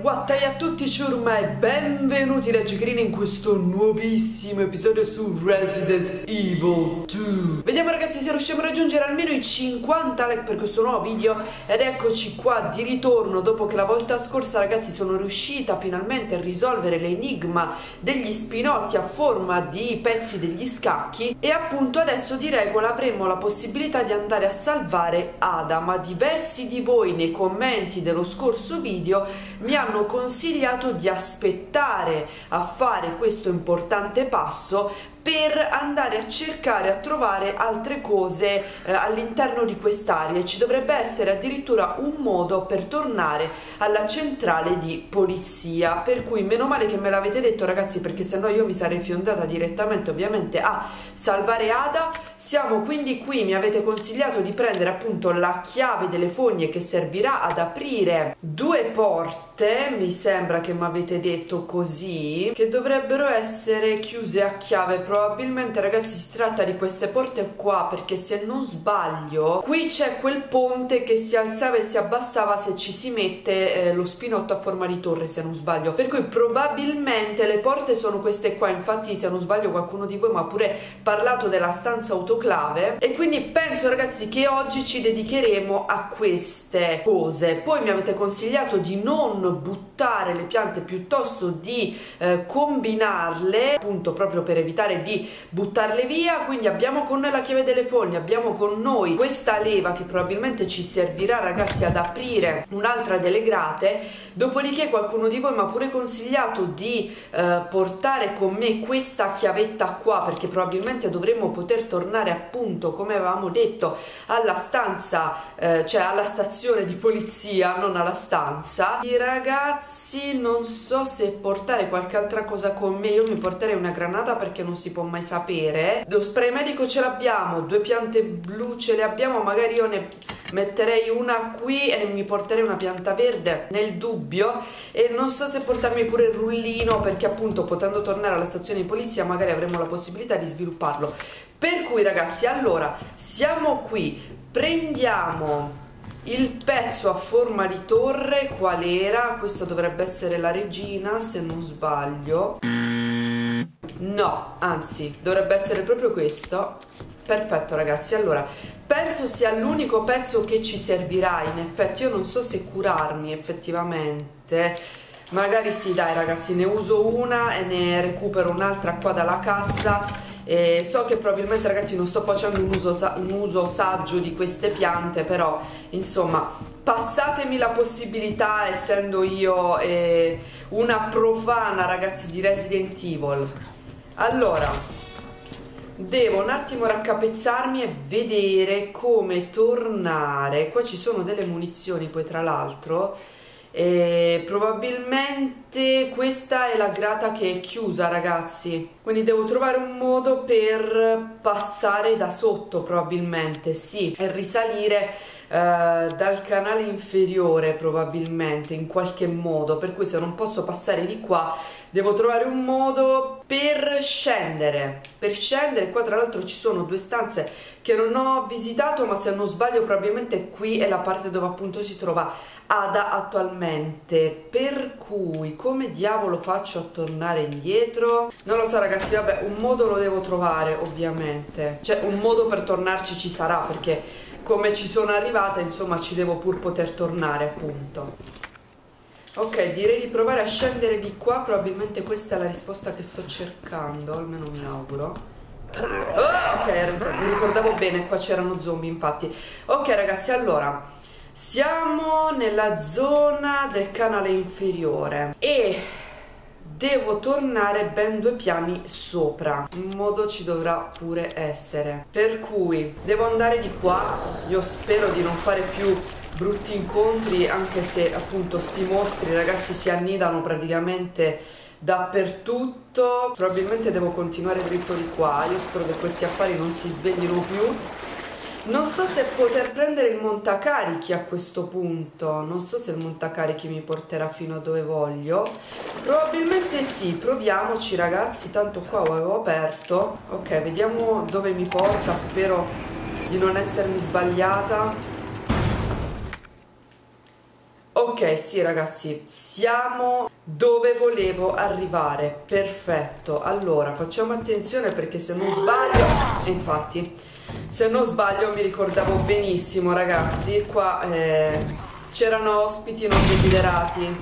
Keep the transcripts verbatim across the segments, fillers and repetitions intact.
Wattai a tutti ciurma e benvenuti da Giocherini in questo nuovissimo episodio su Resident Evil due. Vediamo ragazzi se riusciamo a raggiungere almeno i cinquanta like per questo nuovo video. Ed eccoci qua di ritorno dopo che la volta scorsa ragazzi sono riuscita finalmente a risolvere l'enigma degli spinotti a forma di pezzi degli scacchi. E appunto adesso di regola avremo la possibilità di andare a salvare Ada. Ma diversi di voi nei commenti dello scorso video mi hanno consigliato di aspettare a fare questo importante passo per andare a cercare a trovare altre cose eh, all'interno di quest'area. Ci dovrebbe essere addirittura un modo per tornare alla centrale di polizia, per cui meno male che me l'avete detto ragazzi, perché sennò io mi sarei fiondata direttamente ovviamente a salvare Ada. Siamo quindi qui, mi avete consigliato di prendere appunto la chiave delle fogne che servirà ad aprire due porte, mi sembra che mi avete detto così, che dovrebbero essere chiuse a chiave. Probabilmente ragazzi si tratta di queste porte qua, perché se non sbaglio qui c'è quel ponte che si alzava e si abbassava se ci si mette eh, lo spinotto a forma di torre, se non sbaglio, per cui probabilmente le porte sono queste qua. Infatti se non sbaglio qualcuno di voi mi ha pure parlato della stanza autoclave e quindi penso ragazzi che oggi ci dedicheremo a queste cose. Poi mi avete consigliato di non buttare le piante, piuttosto di eh, combinarle, appunto proprio per evitare di buttarle via. Quindi abbiamo con noi la chiave delle fogne, abbiamo con noi questa leva che probabilmente ci servirà ragazzi ad aprire un'altra delle grate. Dopodiché qualcuno di voi mi ha pure consigliato di eh, portare con me questa chiavetta qua, perché probabilmente dovremmo poter tornare appunto, come avevamo detto, alla stanza, eh, cioè alla stazione di polizia, non alla stanza. I ragazzi non so se portare qualche altra cosa con me. Io mi porterei una granata perché non si può mai sapere. Lo spray medico ce l'abbiamo, due piante blu ce le abbiamo, magari io ne metterei una qui e mi porterei una pianta verde nel dubbio. E non so se portarmi pure il rullino, perché appunto potendo tornare alla stazione di polizia magari avremo la possibilità di svilupparlo. Per cui ragazzi, allora siamo qui, prendiamo il pezzo a forma di torre. qual era? Questo dovrebbe essere la regina se non sbaglio. No, anzi dovrebbe essere proprio questo. Perfetto ragazzi, allora penso sia l'unico pezzo che ci servirà. In effetti io non so se curarmi effettivamente, magari sì dai ragazzi, ne uso una e ne recupero un'altra qua dalla cassa. E so che probabilmente ragazzi non sto facendo un uso, un uso saggio di queste piante, però insomma passatemi la possibilità, essendo io eh, una profana ragazzi di Resident Evil. Allora devo un attimo raccapezzarmi e vedere come tornare. Qua ci sono delle munizioni poi tra l'altro, e probabilmente questa è la grata che è chiusa ragazzi, quindi devo trovare un modo per passare da sotto probabilmente, sì, e risalire uh, dal canale inferiore probabilmente in qualche modo. Per cui se non posso passare di qua devo trovare un modo per scendere. Per scendere qua tra l'altro ci sono due stanze che non ho visitato, ma se non sbaglio probabilmente qui è la parte dove appunto si trova Ada attualmente. Per cui come diavolo faccio a tornare indietro? Non lo so ragazzi, vabbè, un modo lo devo trovare ovviamente. Cioè un modo per tornarci ci sarà, perché come ci sono arrivata insomma ci devo pur poter tornare appunto. Ok, direi di provare a scendere di qua. Probabilmente questa è la risposta che sto cercando, almeno mi auguro. Oh, ok, adesso mi ricordavo bene, qua c'erano zombie infatti. Ok ragazzi, allora siamo nella zona del canale inferiore e devo tornare ben due piani sopra. Un modo ci dovrà pure essere, per cui devo andare di qua. Io spero di non fare più brutti incontri, anche se appunto sti mostri ragazzi si annidano praticamente dappertutto. Probabilmente devo continuare dritto di qua. Io spero che questi affari non si sveglino più. Non so se poter prendere il montacarichi a questo punto. Non so se il montacarichi mi porterà fino a dove voglio. Probabilmente sì, proviamoci ragazzi. Tanto qua avevo aperto. Ok, vediamo dove mi porta. Spero di non essermi sbagliata. Ok, sì ragazzi, siamo dove volevo arrivare. Perfetto. Allora, facciamo attenzione perché se non sbaglio, e infatti, se non sbaglio mi ricordavo benissimo ragazzi, qua eh, c'erano ospiti non desiderati.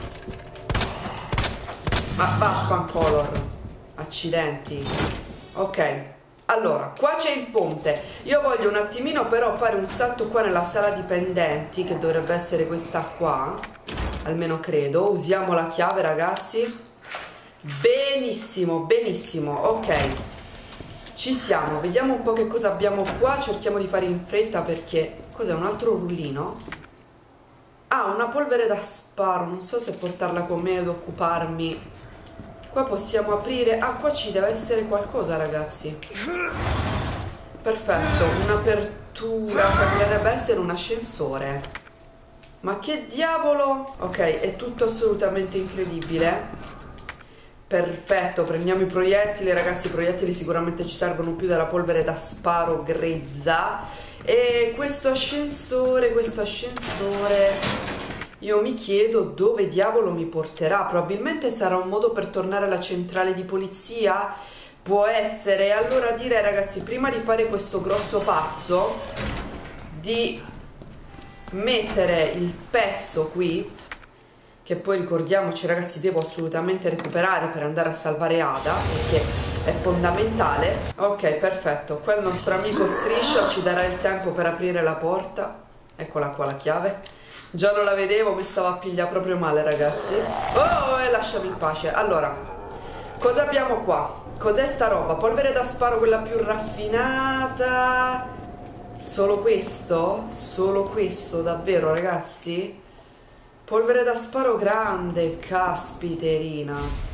Ma vaffancolor, accidenti. Ok. Allora, qua c'è il ponte. Io voglio un attimino però fare un salto qua nella sala dipendenti, che dovrebbe essere questa qua, almeno credo. Usiamo la chiave ragazzi. Benissimo, benissimo, ok. Ci siamo, vediamo un po' che cosa abbiamo qua. Cerchiamo di fare in fretta perché... Cos'è, un altro rullino? Ah, una polvere da sparo. Non so se portarla con me ed occuparmi. Qua possiamo aprire... Ah, qua ci deve essere qualcosa ragazzi. Perfetto, un'apertura. Sembrerebbe essere un ascensore. Ma che diavolo? Ok, è tutto assolutamente incredibile. Perfetto, prendiamo i proiettili ragazzi. I proiettili sicuramente ci servono più della polvere da sparo grezza. E questo ascensore, questo ascensore... Io mi chiedo dove diavolo mi porterà. Probabilmente sarà un modo per tornare alla centrale di polizia. Può essere. Allora direi ragazzi, prima di fare questo grosso passo, di mettere il pezzo qui, che poi ricordiamoci ragazzi devo assolutamente recuperare per andare a salvare Ada, perché è fondamentale. Ok, perfetto. Qua il nostro amico Striscia ci darà il tempo per aprire la porta. Eccola qua la chiave. Già non la vedevo, mi stava a pigliare proprio male ragazzi. Oh, e lasciami in pace. Allora, cosa abbiamo qua? Cos'è sta roba? Polvere da sparo, quella più raffinata. Solo questo? Solo questo, davvero ragazzi? Polvere da sparo grande, caspiterina.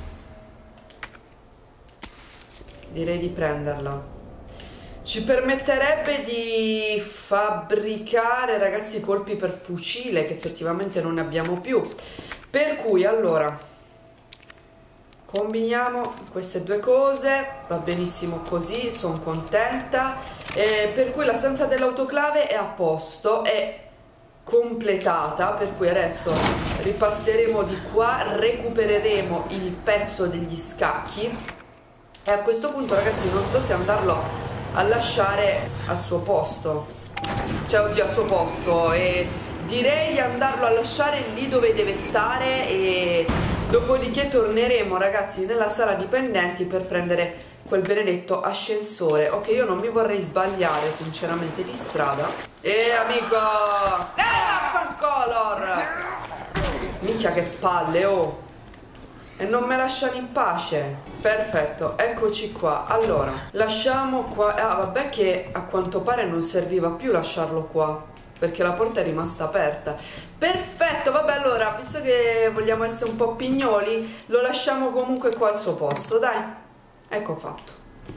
Direi di prenderla. Ci permetterebbe di fabbricare ragazzi colpi per fucile, che effettivamente non ne abbiamo più. Per cui allora combiniamo queste due cose. Va benissimo così, sono contenta. E per cui la stanza dell'autoclave è a posto, è completata. Per cui adesso ripasseremo di qua, recupereremo il pezzo degli scacchi. E a questo punto ragazzi non so se andarlo a lasciare al suo posto, cioè oddio al suo posto, e direi di andarlo a lasciare lì dove deve stare, e dopodiché torneremo ragazzi nella sala dipendenti per prendere quel benedetto ascensore. Ok, io non mi vorrei sbagliare sinceramente di strada. E amico, eh, fancolor, minchia che palle, oh, e non me lasciano in pace. Perfetto, eccoci qua. Allora, lasciamo qua. Ah, vabbè che a quanto pare non serviva più lasciarlo qua, perché la porta è rimasta aperta. Perfetto, vabbè, allora, visto che vogliamo essere un po' pignoli, lo lasciamo comunque qua al suo posto, dai. Ecco fatto.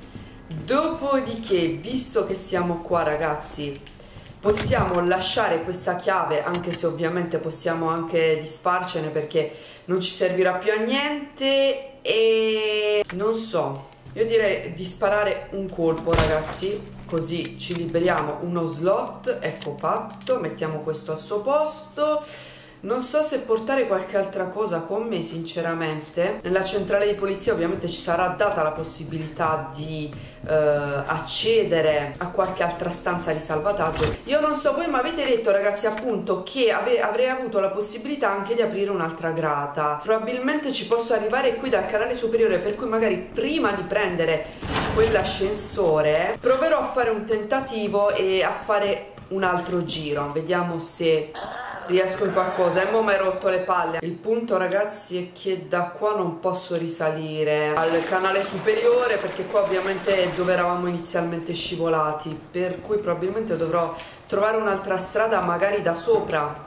Dopodiché, visto che siamo qua ragazzi, possiamo lasciare questa chiave, anche se ovviamente possiamo anche disfarcene perché non ci servirà più a niente. E non so, io direi di sparare un colpo ragazzi, così ci liberiamo uno slot. Ecco fatto, mettiamo questo al suo posto. Non so se portare qualche altra cosa con me sinceramente. Nella centrale di polizia ovviamente ci sarà data la possibilità di eh, accedere a qualche altra stanza di salvataggio. Io non so, voi mi avete detto ragazzi appunto che ave avrei avuto la possibilità anche di aprire un'altra grata. Probabilmente ci posso arrivare qui dal canale superiore, per cui magari prima di prendere quell'ascensore proverò a fare un tentativo e a fare un altro giro. Vediamo se riesco in qualcosa. E mo' mi hai rotto le palle. Il punto ragazzi è che da qua non posso risalire al canale superiore, perché qua ovviamente è dove eravamo inizialmente scivolati, per cui probabilmente dovrò trovare un'altra strada magari da sopra.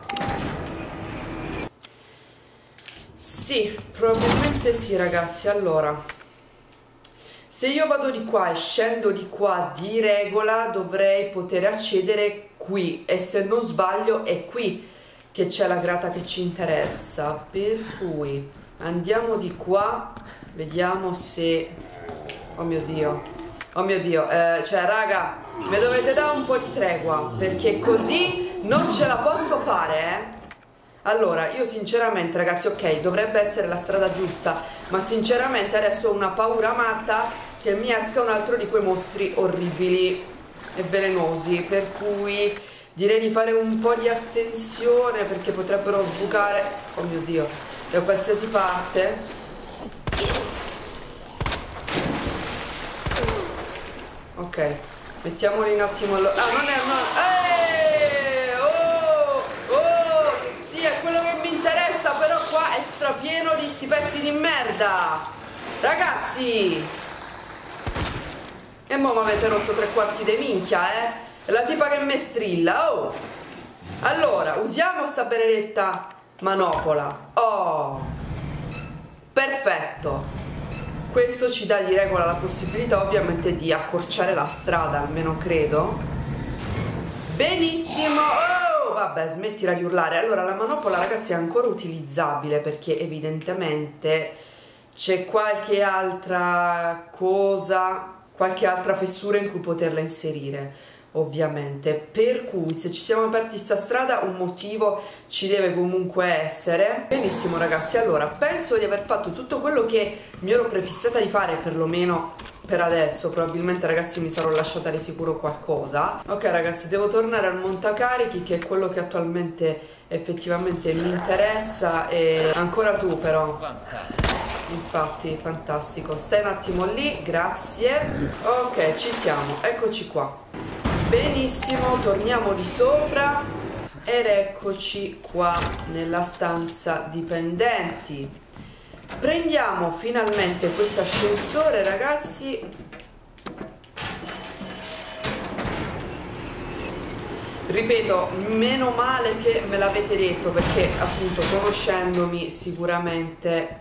Sì, probabilmente sì ragazzi. Allora, se io vado di qua e scendo di qua di regola dovrei poter accedere qui, e se non sbaglio è qui che c'è la grata che ci interessa, per cui andiamo di qua, vediamo se... oh mio dio, oh mio dio, eh, cioè raga, mi dovete dare un po' di tregua, perché così non ce la posso fare, eh. Allora, io sinceramente ragazzi, ok, dovrebbe essere la strada giusta, ma sinceramente adesso ho una paura matta che mi esca un altro di quei mostri orribili e velenosi, per cui direi di fare un po' di attenzione perché potrebbero sbucare, oh mio Dio, da qualsiasi parte. Ok, mettiamoli un attimo allora. Ah, non è... No. Eeeh! Oh! Oh! Sì, è quello che mi interessa, però qua è strapieno di sti pezzi di merda! Ragazzi! E mo' mi avete rotto tre quarti di minchia, eh? È la tipa che me strilla, oh! Allora, usiamo sta benedetta manopola. Oh! Perfetto! Questo ci dà di regola la possibilità ovviamente di accorciare la strada, almeno credo. Benissimo! Oh, vabbè, smettila di urlare. Allora, la manopola, ragazzi, è ancora utilizzabile perché evidentemente c'è qualche altra cosa, qualche altra fessura in cui poterla inserire, ovviamente. Per cui se ci siamo aperti sta strada un motivo ci deve comunque essere. Benissimo ragazzi, allora penso di aver fatto tutto quello che mi ero prefissata di fare, perlomeno per adesso. Probabilmente ragazzi mi sarò lasciata di sicuro qualcosa. Ok ragazzi, devo tornare al montacarichi, che è quello che attualmente effettivamente mi interessa. E ancora tu però. Fantastico. Infatti, fantastico. Stai un attimo lì, grazie. Ok, ci siamo, eccoci qua. Benissimo, torniamo di sopra ed eccoci qua nella stanza dipendenti. Prendiamo finalmente questo ascensore ragazzi. Ripeto, meno male che me l'avete detto, perché appunto conoscendomi sicuramente...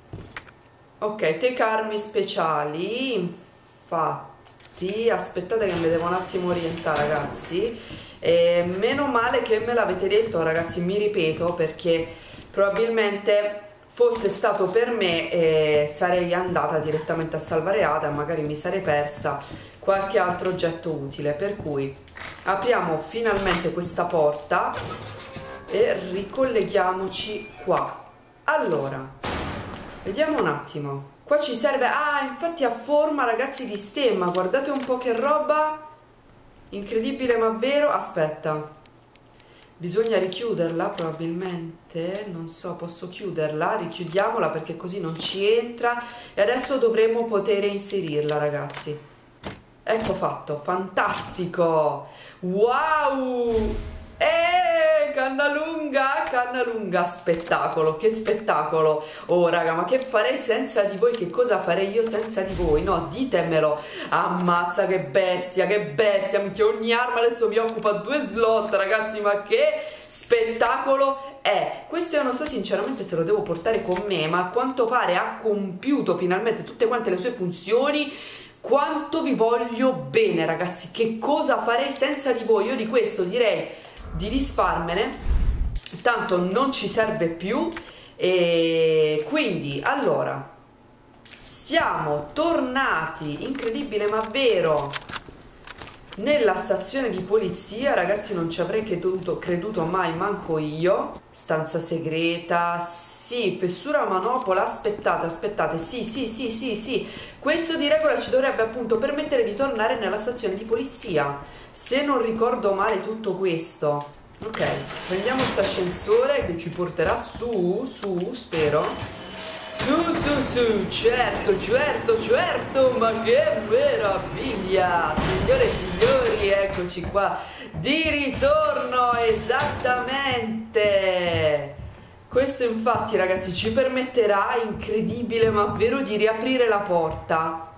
Ok, take armi speciali, infatti... Aspettate che mi devo un attimo orientare ragazzi. E meno male che me l'avete detto ragazzi, mi ripeto, perché probabilmente fosse stato per me eh, sarei andata direttamente a salvare Ada, magari mi sarei persa qualche altro oggetto utile. Per cui apriamo finalmente questa porta e ricolleghiamoci qua. Allora, vediamo un attimo. Qua ci serve, ah infatti ha forma ragazzi di stemma, guardate un po' che roba, incredibile ma vero. Aspetta, bisogna richiuderla probabilmente, non so, posso chiuderla? Richiudiamola perché così non ci entra e adesso dovremo poter inserirla ragazzi. Ecco fatto, fantastico, wow! Eh, canna lunga, canna lunga, spettacolo, che spettacolo. Oh raga, ma che farei senza di voi? Che cosa farei io senza di voi? No, ditemelo. Ammazza, che bestia, che bestia. Minchia, ogni arma adesso mi occupa due slot, ragazzi, ma che spettacolo è. Questo io non so sinceramente se lo devo portare con me, ma a quanto pare ha compiuto finalmente tutte quante le sue funzioni. Quanto vi voglio bene ragazzi, che cosa farei senza di voi? Io di questo direi di disfarmene, tanto non ci serve più. E quindi allora siamo tornati, incredibile ma vero, nella stazione di polizia. Ragazzi, non ci avrei creduto, creduto mai, manco io. Stanza segreta, sì, fessura manopola, aspettate, aspettate, sì, sì, sì, sì, sì. Questo di regola ci dovrebbe appunto permettere di tornare nella stazione di polizia, se non ricordo male tutto questo. Ok, prendiamo questo ascensore che ci porterà su, su, spero. Su, su, su, certo, certo, certo, ma che meraviglia! Signore e signori, eccoci qua, di ritorno, esattamente! Questo infatti, ragazzi, ci permetterà, incredibile ma vero, di riaprire la porta.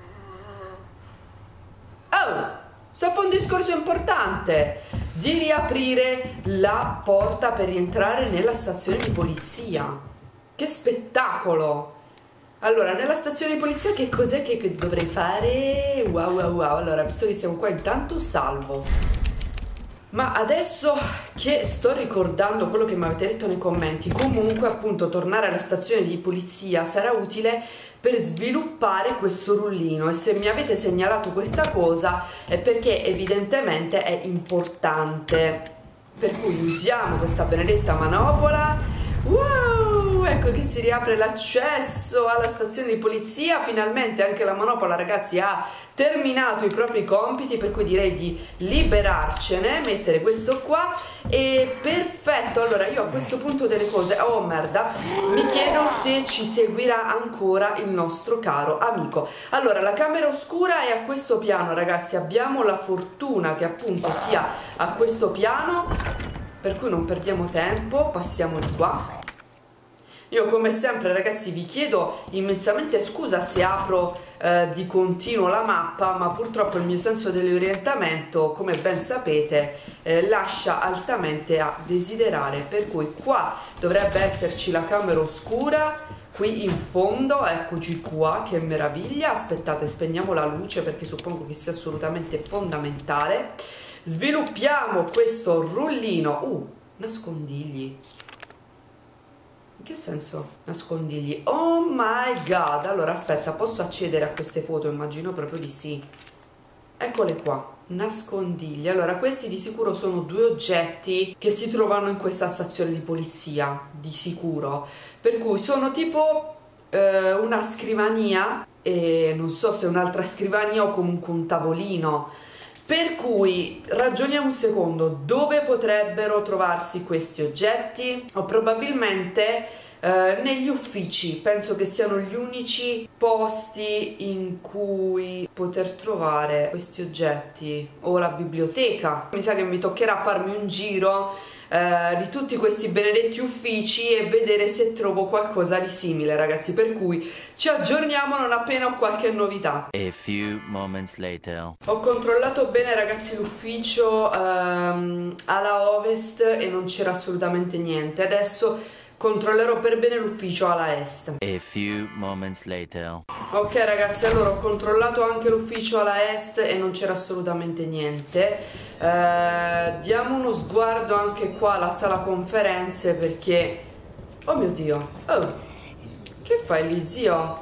Oh, sto a fare un discorso importante! Di riaprire la porta per rientrare nella stazione di polizia. Che spettacolo! Allora, nella stazione di polizia che cos'è che, che dovrei fare? Wow, wow, wow. Allora, visto che siamo qua, intanto salvo. Ma adesso che sto ricordando quello che mi avete detto nei commenti, comunque appunto tornare alla stazione di polizia sarà utile per sviluppare questo rullino, e se mi avete segnalato questa cosa è perché evidentemente è importante. per cui usiamo questa benedetta manopola. Wow, ecco che si riapre l'accesso alla stazione di polizia. Finalmente anche la manopola, ragazzi, ha terminato i propri compiti, per cui direi di liberarcene, mettere questo qua. E perfetto, allora io a questo punto delle cose, oh merda, mi chiedo se ci seguirà ancora il nostro caro amico. Allora, la camera oscura è a questo piano, ragazzi, abbiamo la fortuna che appunto sia a questo piano, per cui non perdiamo tempo, passiamo di qua. Io come sempre, ragazzi, vi chiedo immensamente scusa se apro eh, di continuo la mappa, ma purtroppo il mio senso dell'orientamento, come ben sapete, eh, lascia altamente a desiderare, per cui qua dovrebbe esserci la camera oscura, qui in fondo, eccoci qua, che meraviglia. Aspettate, spegniamo la luce perché suppongo che sia assolutamente fondamentale. Sviluppiamo questo rullino, uh, nascondigli. In che senso nascondigli? Oh my god, allora aspetta, posso accedere a queste foto? Immagino proprio di sì. Eccole qua, nascondigli. Allora, questi di sicuro sono due oggetti che si trovano in questa stazione di polizia, di sicuro. Per cui sono tipo eh, una scrivania, e non so se un'altra scrivania o comunque un tavolino. Per cui ragioniamo un secondo, dove potrebbero trovarsi questi oggetti? O probabilmente eh, negli uffici, penso che siano gli unici posti in cui poter trovare questi oggetti, o la biblioteca. Mi sa che mi toccherà farmi un giro Uh, di tutti questi benedetti uffici e vedere se trovo qualcosa di simile, ragazzi, per cui ci aggiorniamo non appena ho qualche novità. A few moments later. Ho controllato bene, ragazzi, l'ufficio um, alla ovest e non c'era assolutamente niente. Adesso controllerò per bene l'ufficio alla est. A few moments later. Ok, ragazzi, allora ho controllato anche l'ufficio alla est e non c'era assolutamente niente. Eh, diamo uno sguardo anche qua alla sala conferenze perché... Oh mio Dio! Oh! Che fai lì, zio?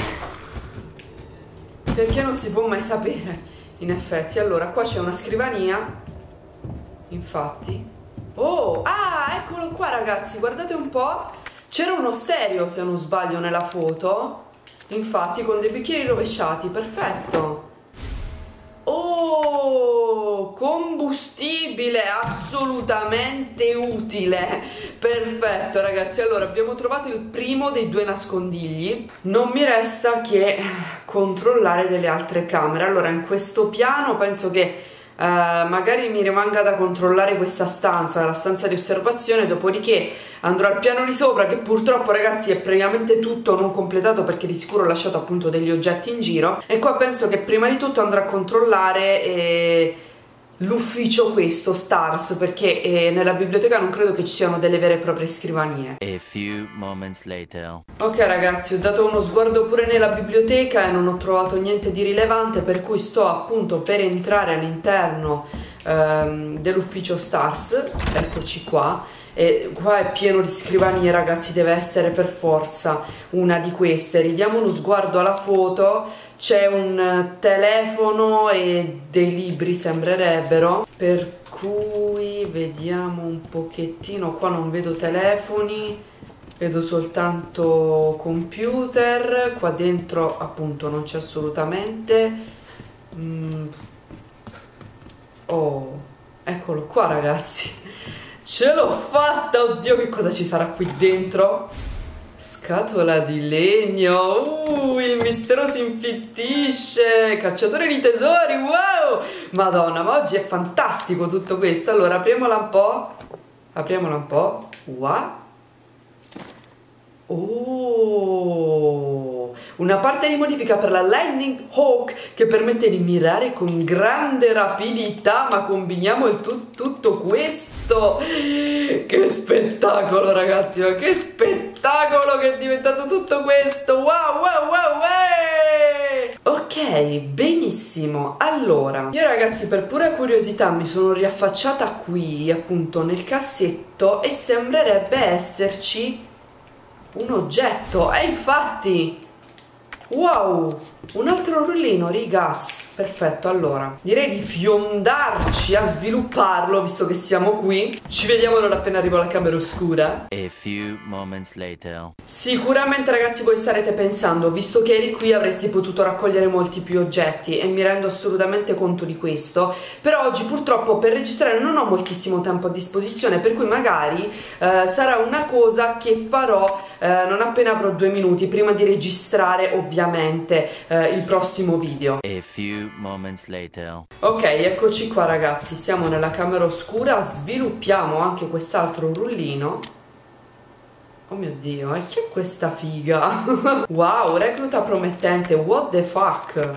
Perché non si può mai sapere, in effetti. Allora, qua c'è una scrivania. Infatti... Oh! Ah, eccolo qua, ragazzi, guardate un po'. C'era uno stereo, se non sbaglio, nella foto. Infatti, con dei bicchieri rovesciati, perfetto. Oh, combustibile, assolutamente utile. Perfetto, ragazzi, allora abbiamo trovato il primo dei due nascondigli. Non mi resta che controllare delle altre camere. Allora, in questo piano penso che Uh, magari mi rimanga da controllare questa stanza, la stanza di osservazione, dopodiché andrò al piano di sopra, che purtroppo, ragazzi, è praticamente tutto non completato perché di sicuro ho lasciato appunto degli oggetti in giro, e qua penso che prima di tutto andrò a controllare eh, l'ufficio questo, Stars, perché eh, nella biblioteca non credo che ci siano delle vere e proprie scrivanie. A few moments later. Ok, ragazzi, ho dato uno sguardo pure nella biblioteca e non ho trovato niente di rilevante, per cui sto appunto per entrare all'interno ehm, dell'ufficio Stars. Eccoci qua. E qua è pieno di scrivanie, ragazzi, deve essere per forza una di queste. Ridiamo uno sguardo alla foto. C'è un telefono e dei libri, sembrerebbero, per cui vediamo un pochettino. Qua non vedo telefoni, vedo soltanto computer. Qua dentro appunto non c'è assolutamente. mm. Oh, eccolo qua, ragazzi, ce l'ho fatta. Oddio, che cosa ci sarà qui dentro? Scatola di legno. Uh, il mistero si infittisce. Cacciatore di tesori. Wow, madonna, ma oggi è fantastico tutto questo. Allora, apriamola un po'. Apriamola un po'. Wow. Oh, una parte di modifica per la Lightning Hawk che permette di mirare con grande rapidità. Ma combiniamo il tu tutto questo. Che spettacolo, ragazzi, ma che spettacolo che è diventato tutto questo. Wow, wow, wow, wow. Ok, benissimo. Allora, io, ragazzi, per pura curiosità mi sono riaffacciata qui, appunto, nel cassetto, e sembrerebbe esserci un oggetto. E infatti, wow, Un altro rullino, ragazzi. Perfetto, allora direi di fiondarci a svilupparlo, visto che siamo qui. Ci vediamo non appena arrivo alla camera oscura. A few moments later. Sicuramente ragazzi voi starete pensando, visto che eri qui avresti potuto raccogliere molti più oggetti, e mi rendo assolutamente conto di questo. Però oggi purtroppo per registrare non ho moltissimo tempo a disposizione, per cui magari eh, sarà una cosa che farò eh, non appena avrò due minuti, prima di registrare ovviamente eh, il prossimo video. A few moments later. Ok, eccoci qua ragazzi, siamo nella camera oscura, sviluppiamo anche quest'altro rullino. Oh mio Dio, e chi è questa figa? Wow, recluta promettente, what the fuck?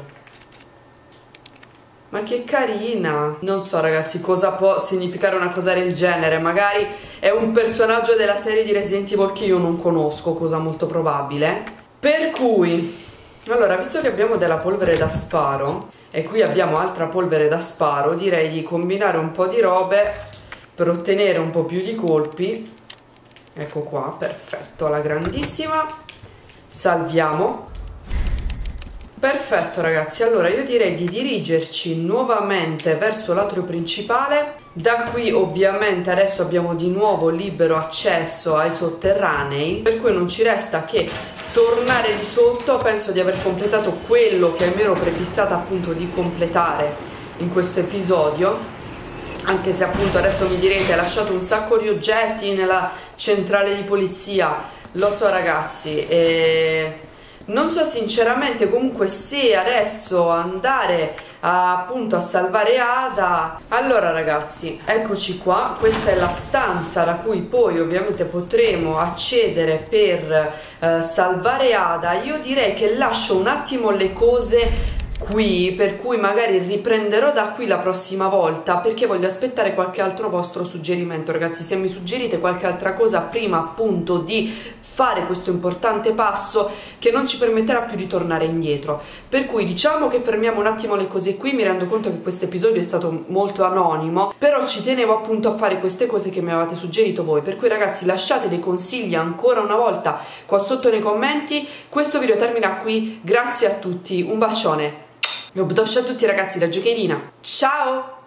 Ma che carina. Non so ragazzi cosa può significare una cosa del genere. Magari è un personaggio della serie di Resident Evil che io non conosco, cosa molto probabile. Per cui, allora, visto che abbiamo della polvere da sparo e qui abbiamo altra polvere da sparo, direi di combinare un po' di robe per ottenere un po' più di colpi. Ecco qua, perfetto, alla grandissima. Salviamo. Perfetto ragazzi, allora io direi di dirigerci nuovamente verso l'atrio principale. Da qui ovviamente adesso abbiamo di nuovo libero accesso ai sotterranei, per cui non ci resta che tornare di sotto. Penso di aver completato quello che mi ero prefissata appunto di completare in questo episodio, anche se appunto adesso mi direte hai lasciato un sacco di oggetti nella centrale di polizia. Lo so ragazzi, e non so sinceramente comunque se adesso andare a, appunto a salvare Ada. Allora ragazzi, eccoci qua, questa è la stanza da cui poi ovviamente potremo accedere per eh, salvare Ada. Io direi che lascio un attimo le cose qui, per cui magari riprenderò da qui la prossima volta, perché voglio aspettare qualche altro vostro suggerimento ragazzi. Se mi suggerite qualche altra cosa prima appunto di fare questo importante passo che non ci permetterà più di tornare indietro, per cui diciamo che fermiamo un attimo le cose qui. Mi rendo conto che questo episodio è stato molto anonimo, però ci tenevo appunto a fare queste cose che mi avevate suggerito voi, per cui ragazzi lasciate dei consigli ancora una volta qua sotto nei commenti. Questo video termina qui, grazie a tutti, un bacione, lo do a tutti ragazzi da Giocherina, ciao!